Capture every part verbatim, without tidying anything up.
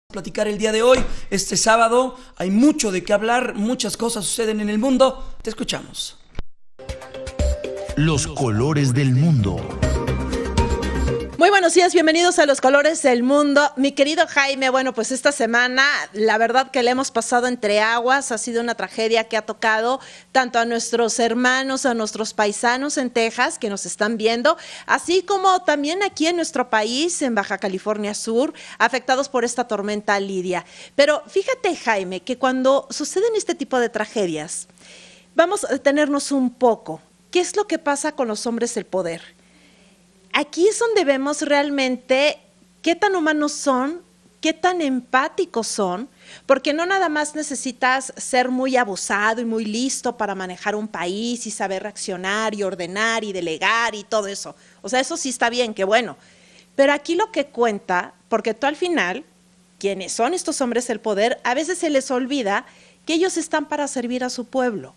Platicar el día de hoy, este sábado. Hay mucho de qué hablar, muchas cosas suceden en el mundo. Te escuchamos. Los colores del mundo. Muy buenos días, bienvenidos a Los Colores del Mundo. Mi querido Jaime, bueno, pues esta semana la verdad que le hemos pasado entre aguas, ha sido una tragedia que ha tocado tanto a nuestros hermanos, a nuestros paisanos en Texas que nos están viendo, así como también aquí en nuestro país, en Baja California Sur, afectados por esta tormenta Lidia. Pero fíjate, Jaime, que cuando suceden este tipo de tragedias, vamos a detenernos un poco. ¿Qué es lo que pasa con los hombres del poder? Aquí es donde vemos realmente qué tan humanos son, qué tan empáticos son, porque no nada más necesitas ser muy abusado y muy listo para manejar un país y saber reaccionar y ordenar y delegar y todo eso. O sea, eso sí está bien, qué bueno. Pero aquí lo que cuenta, porque tú al final, quienes son estos hombres del poder, a veces se les olvida que ellos están para servir a su pueblo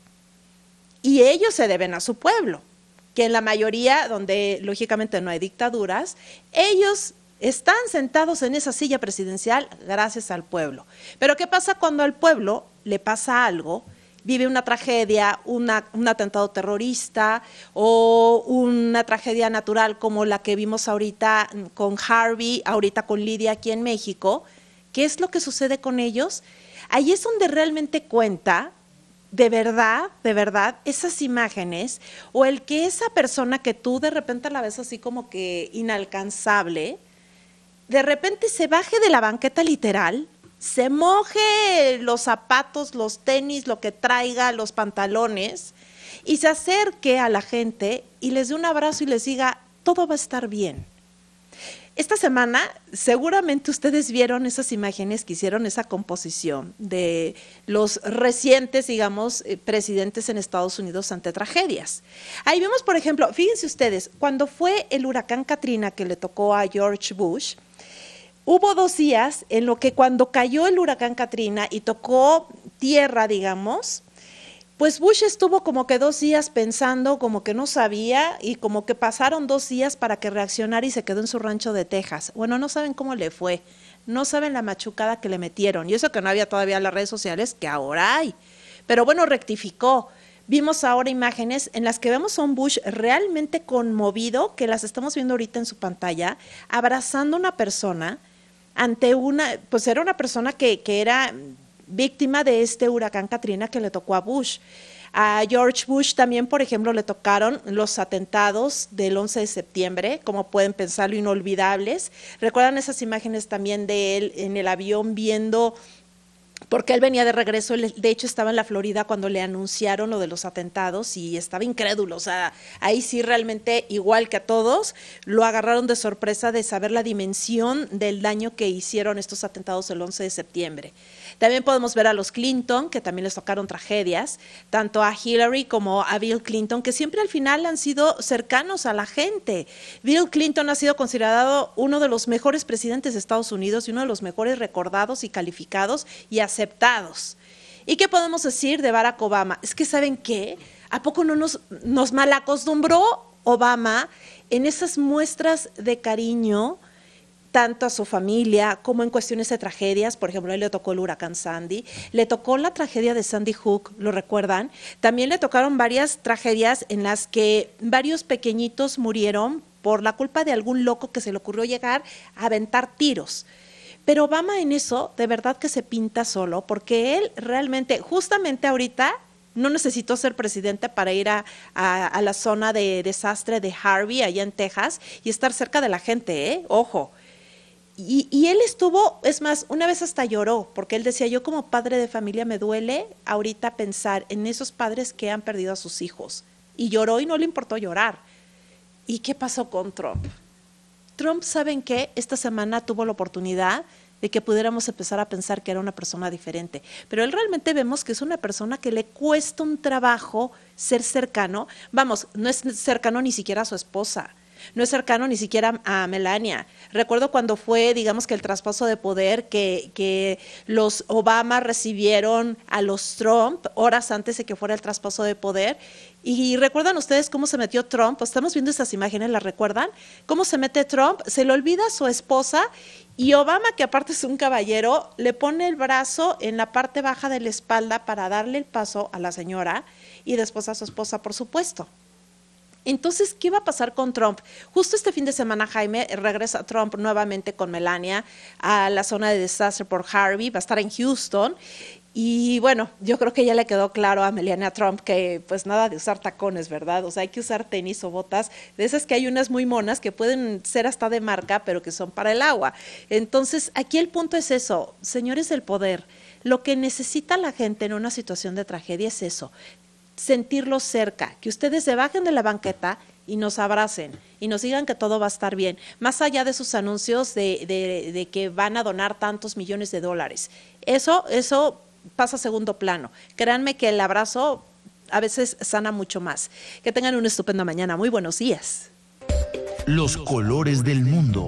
y ellos se deben a su pueblo. Que en la mayoría, donde lógicamente no hay dictaduras, ellos están sentados en esa silla presidencial gracias al pueblo. Pero ¿qué pasa cuando al pueblo le pasa algo, vive una tragedia, una, un atentado terrorista o una tragedia natural como la que vimos ahorita con Harvey, ahorita con Lidia aquí en México? ¿Qué es lo que sucede con ellos? Ahí es donde realmente cuenta de verdad, de verdad, esas imágenes, o el que esa persona que tú de repente la ves así como que inalcanzable, de repente se baje de la banqueta literal, se moje los zapatos, los tenis, lo que traiga, los pantalones, y se acerque a la gente y les dé un abrazo y les diga, todo va a estar bien. Esta semana seguramente ustedes vieron esas imágenes que hicieron esa composición de los recientes, digamos, eh, presidentes en Estados Unidos ante tragedias. Ahí vemos, por ejemplo, fíjense ustedes, cuando fue el huracán Katrina que le tocó a George Bush, hubo dos días en lo que cuando cayó el huracán Katrina y tocó tierra, digamos, pues Bush estuvo como que dos días pensando, como que no sabía, y como que pasaron dos días para que reaccionara y se quedó en su rancho de Texas. Bueno, no saben cómo le fue, no saben la machucada que le metieron, y eso que no había todavía las redes sociales, que ahora hay. Pero bueno, rectificó. Vimos ahora imágenes en las que vemos a un Bush realmente conmovido, que las estamos viendo ahorita en su pantalla, abrazando a una persona ante una, pues era una persona que, que era víctima de este huracán Katrina que le tocó a Bush. A George Bush también, por ejemplo, le tocaron los atentados del once de septiembre, como pueden pensarlo, inolvidables. ¿Recuerdan esas imágenes también de él en el avión viendo, porque él venía de regreso, él, de hecho estaba en la Florida cuando le anunciaron lo de los atentados y estaba incrédulo, o sea, ahí sí realmente, igual que a todos, lo agarraron de sorpresa de saber la dimensión del daño que hicieron estos atentados el once de septiembre. También podemos ver a los Clinton, que también les tocaron tragedias, tanto a Hillary como a Bill Clinton, que siempre al final han sido cercanos a la gente. Bill Clinton ha sido considerado uno de los mejores presidentes de Estados Unidos y uno de los mejores recordados y calificados y aceptados. ¿Y qué podemos decir de Barack Obama? Es que, ¿saben qué? ¿A poco no nos, nos malacostumbró Obama en esas muestras de cariño tanto a su familia como en cuestiones de tragedias? Por ejemplo, a él le tocó el huracán Sandy, le tocó la tragedia de Sandy Hook, ¿lo recuerdan? También le tocaron varias tragedias en las que varios pequeñitos murieron por la culpa de algún loco que se le ocurrió llegar a aventar tiros. Pero Obama en eso, de verdad que se pinta solo, porque él realmente, justamente ahorita, no necesitó ser presidente para ir a, a, a la zona de desastre de Harvey, allá en Texas, y estar cerca de la gente, ¿eh? Ojo. Y, y él estuvo, es más, una vez hasta lloró, porque él decía, yo como padre de familia me duele ahorita pensar en esos padres que han perdido a sus hijos. Y lloró y no le importó llorar. ¿Y qué pasó con Trump? Trump, ¿saben qué? Esta semana tuvo la oportunidad de que pudiéramos empezar a pensar que era una persona diferente. Pero él realmente vemos que es una persona que le cuesta un trabajo ser cercano. Vamos, no es cercano ni siquiera a su esposa. No es cercano ni siquiera a Melania. Recuerdo cuando fue, digamos que el traspaso de poder, que, que los Obama recibieron a los Trump horas antes de que fuera el traspaso de poder. Y recuerdan ustedes cómo se metió Trump, pues estamos viendo esas imágenes, ¿las recuerdan? Cómo se mete Trump, se le olvida a su esposa Y Obama, que aparte es un caballero, le pone el brazo en la parte baja de la espalda para darle el paso a la señora y después a su esposa, por supuesto. Entonces, ¿qué va a pasar con Trump? Justo este fin de semana, Jaime, regresa Trump nuevamente con Melania a la zona de desastre por Harvey, va a estar en Houston. Y bueno, yo creo que ya le quedó claro a Melania Trump que pues nada de usar tacones, ¿verdad? O sea, hay que usar tenis o botas, de esas que hay unas muy monas que pueden ser hasta de marca, pero que son para el agua. Entonces, aquí el punto es eso, señores del poder, lo que necesita la gente en una situación de tragedia es eso, sentirlos cerca, que ustedes se bajen de la banqueta y nos abracen y nos digan que todo va a estar bien, más allá de sus anuncios de, de, de que van a donar tantos millones de dólares. Eso, eso pasa a segundo plano. Créanme que el abrazo a veces sana mucho más. Que tengan una estupenda mañana. Muy buenos días. Los colores del mundo.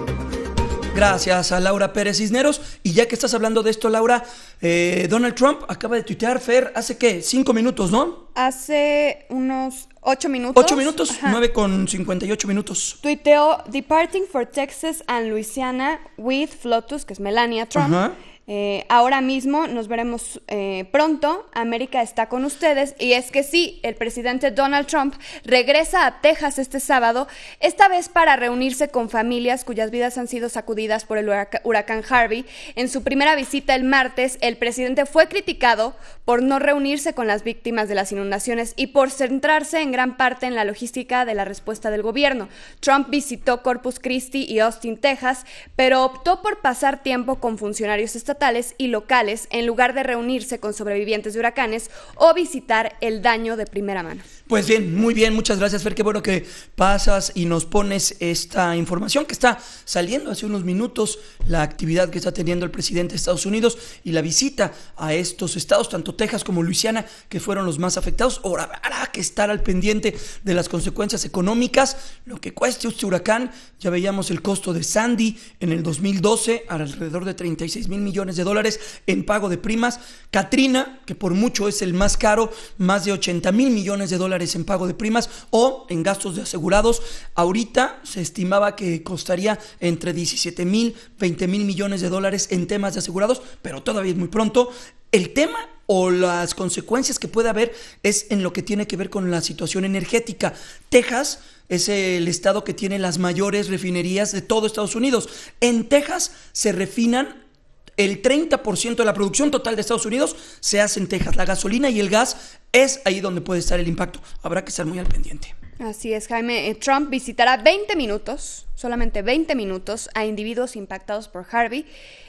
Gracias a Laura Pérez Cisneros. Y ya que estás hablando de esto, Laura, eh, Donald Trump acaba de tuitear, Fer, hace ¿qué? Cinco minutos, ¿no? Hace unos ocho minutos. Ocho minutos, Ajá. nueve con cincuenta y ocho minutos. Tuiteó, departing for Texas and Louisiana with Flotus, que es Melania Trump. Ajá. Eh, ahora mismo nos veremos eh, pronto, América está con ustedes. Y es que sí, el presidente Donald Trump regresa a Texas este sábado, esta vez para reunirse con familias cuyas vidas han sido sacudidas por el hurac- huracán Harvey. En su primera visita el martes, el presidente fue criticado por no reunirse con las víctimas de las inundaciones y por centrarse en gran parte en la logística de la respuesta del gobierno. Trump visitó Corpus Christi y Austin, Texas, pero optó por pasar tiempo con funcionarios estatales y locales en lugar de reunirse con sobrevivientes de huracanes o visitar el daño de primera mano. Pues bien, muy bien, muchas gracias, Fer, qué bueno que pasas y nos pones esta información que está saliendo hace unos minutos, la actividad que está teniendo el presidente de Estados Unidos y la visita a estos estados, tanto Texas como Luisiana, que fueron los más afectados. Ahora habrá que estar al pendiente de las consecuencias económicas, lo que cueste este huracán. Ya veíamos el costo de Sandy en el dos mil doce, alrededor de treinta y seis mil millones de dólares en pago de primas. Katrina, que por mucho es el más caro, más de ochenta mil millones de dólares en pago de primas o en gastos de asegurados. Ahorita se estimaba que costaría entre diecisiete mil, veinte mil millones de dólares en temas de asegurados, pero todavía es muy pronto. El tema o las consecuencias que puede haber es en lo que tiene que ver con la situación energética. Texas es el estado que tiene las mayores refinerías de todo Estados Unidos. En Texas se refinan el treinta por ciento de la producción total de Estados Unidos se hace en Texas. La gasolina y el gas es ahí donde puede estar el impacto. Habrá que estar muy al pendiente. Así es, Jaime. Trump visitará veinte minutos, solamente veinte minutos, a individuos impactados por Harvey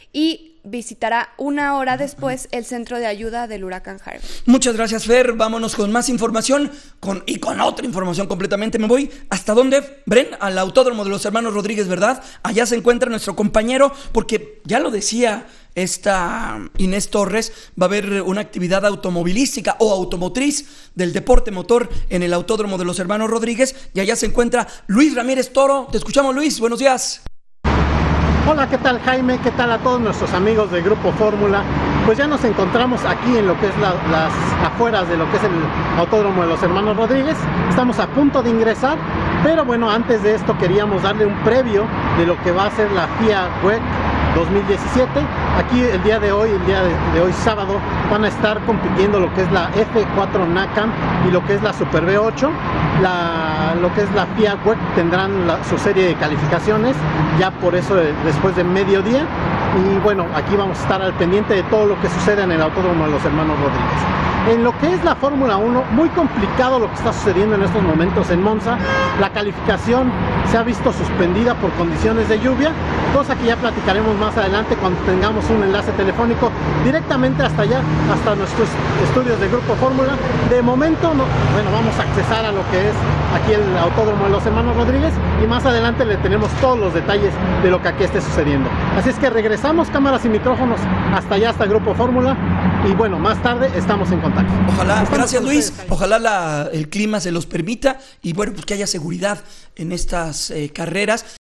y visitará una hora después el centro de ayuda del huracán Harvey. Muchas gracias, Fer. Vámonos con más información con, y con otra información completamente. Me voy. ¿Hasta dónde, Bren? Al Autódromo de los Hermanos Rodríguez, ¿verdad? Allá se encuentra nuestro compañero, porque ya lo decía esta Inés Torres, va a haber una actividad automovilística o automotriz del deporte motor en el Autódromo de los Hermanos Rodríguez, y allá se encuentra Luis Ramírez Toro. Te escuchamos, Luis. Buenos días. Hola, ¿qué tal, Jaime? ¿Qué tal a todos nuestros amigos del Grupo Fórmula? Pues ya nos encontramos aquí en lo que es la, las afueras de lo que es el Autódromo de los Hermanos Rodríguez. Estamos a punto de ingresar, pero bueno, antes de esto queríamos darle un previo de lo que va a ser la F I A W E C dos mil diecisiete. Aquí el día de hoy, el día de, de hoy sábado, van a estar compitiendo lo que es la F cuatro NACAM y lo que es la Super V ocho. La, lo que es la F I A W E C tendrán la, su serie de calificaciones ya por eso de, después de mediodía. Y bueno, aquí vamos a estar al pendiente de todo lo que sucede en el Autódromo de los Hermanos Rodríguez. En lo que es la Fórmula uno, muy complicado lo que está sucediendo en estos momentos en Monza. La calificación se ha visto suspendida por condiciones de lluvia, cosa que ya platicaremos más adelante cuando tengamos un enlace telefónico directamente hasta allá, hasta nuestros estudios de Grupo Fórmula. De momento, no, bueno, vamos a accesar a lo que es aquí el Autódromo de los Hermanos Rodríguez y más adelante le tenemos todos los detalles de lo que aquí esté sucediendo. Así es que regresamos, cámaras y micrófonos, hasta allá, hasta el Grupo Fórmula, y bueno, más tarde estamos en contacto. Ojalá, gracias Luis, ojalá la, el clima se los permita y bueno, pues que haya seguridad en estas eh, carreras.